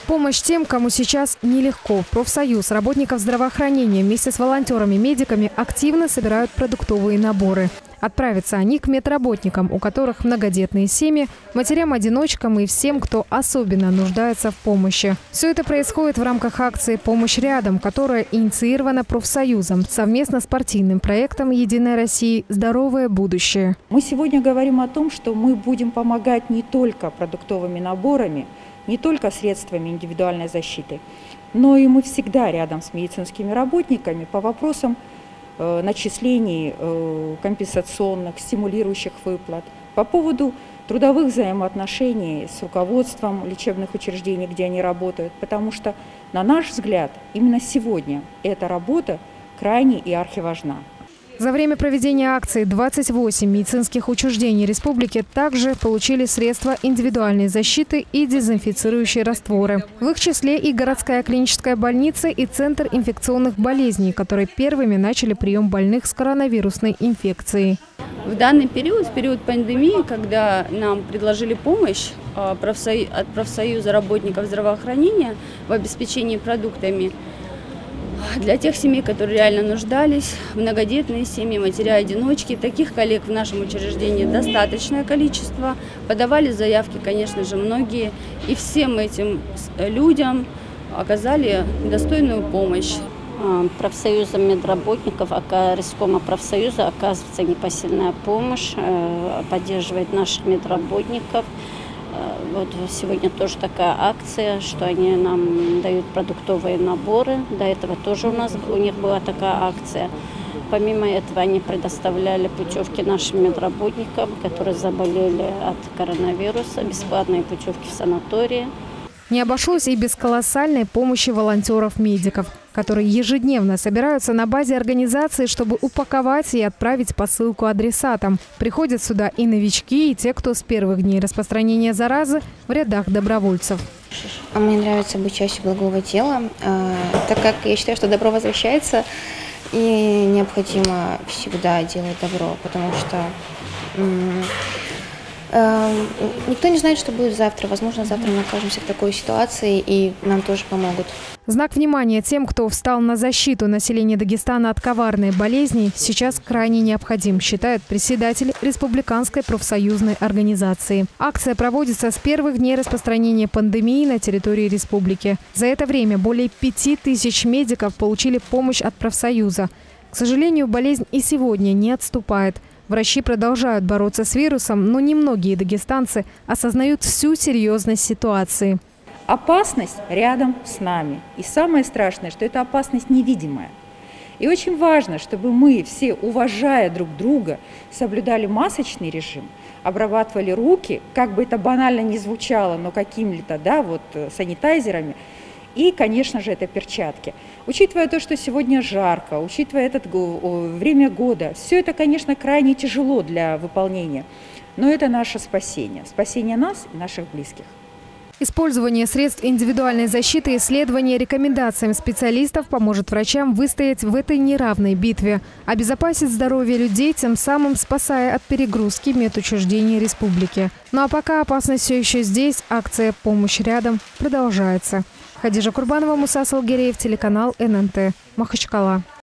Помощь тем, кому сейчас нелегко. Профсоюз работников здравоохранения вместе с волонтерами-медиками активно собирают продуктовые наборы. Отправятся они к медработникам, у которых многодетные семьи, матерям-одиночкам и всем, кто особенно нуждается в помощи. Все это происходит в рамках акции «Помощь рядом», которая инициирована профсоюзом совместно с партийным проектом «Единой России. Здоровое будущее». Мы сегодня говорим о том, что мы будем помогать не только продуктовыми наборами, не только средствами индивидуальной защиты, но и мы всегда рядом с медицинскими работниками по вопросам начислений компенсационных, стимулирующих выплат, по поводу трудовых взаимоотношений с руководством лечебных учреждений, где они работают, потому что, на наш взгляд, именно сегодня эта работа крайне и архиважна. За время проведения акции 28 медицинских учреждений республики также получили средства индивидуальной защиты и дезинфицирующие растворы. В их числе и городская клиническая больница и Центр инфекционных болезней, которые первыми начали прием больных с коронавирусной инфекцией. В данный период, в период пандемии, когда нам предложили помощь от профсоюза работников здравоохранения в обеспечении продуктами, для тех семей, которые реально нуждались, многодетные семьи, матеря-одиночки, таких коллег в нашем учреждении достаточное количество. Подавали заявки, конечно же, многие. И всем этим людям оказали достойную помощь. Профсоюзом медработников, Рискома профсоюза оказывается непосильная помощь, поддерживает наших медработников. Вот сегодня тоже такая акция, что они нам дают продуктовые наборы. До этого тоже у них была такая акция. Помимо этого они предоставляли путевки нашим медработникам, которые заболели от коронавируса, бесплатные путевки в санатории. Не обошлось и без колоссальной помощи волонтеров-медиков, которые ежедневно собираются на базе организации, чтобы упаковать и отправить посылку адресатам. Приходят сюда и новички, и те, кто с первых дней распространения заразы в рядах добровольцев. Мне нравится быть частью благого дела, так как я считаю, что добро возвращается, и необходимо всегда делать добро, потому что никто не знает, что будет завтра. Возможно, завтра мы окажемся в такой ситуации, и нам тоже помогут. Знак внимания тем, кто встал на защиту населения Дагестана от коварной болезни, сейчас крайне необходим, считает председатель Республиканской профсоюзной организации. Акция проводится с первых дней распространения пандемии на территории республики. За это время более 5000 медиков получили помощь от профсоюза. К сожалению, болезнь и сегодня не отступает. Врачи продолжают бороться с вирусом, но немногие дагестанцы осознают всю серьезность ситуации. Опасность рядом с нами. И самое страшное, что это опасность невидимая. И очень важно, чтобы мы все, уважая друг друга, соблюдали масочный режим, обрабатывали руки, как бы это банально ни звучало, но какими-то, санитайзерами. И, конечно же, это перчатки. Учитывая то, что сегодня жарко, учитывая это время года, все это, конечно, крайне тяжело для выполнения. Но это наше спасение. Спасение нас и наших близких. Использование средств индивидуальной защиты и следование рекомендациям специалистов поможет врачам выстоять в этой неравной битве, обезопасить здоровье людей, тем самым спасая от перегрузки медучреждений республики. Ну а пока опасность все еще здесь, акция «Помощь рядом» продолжается. Хадижа Курбанова, Муса Салгиреев, телеканал ННТ, Махачкала.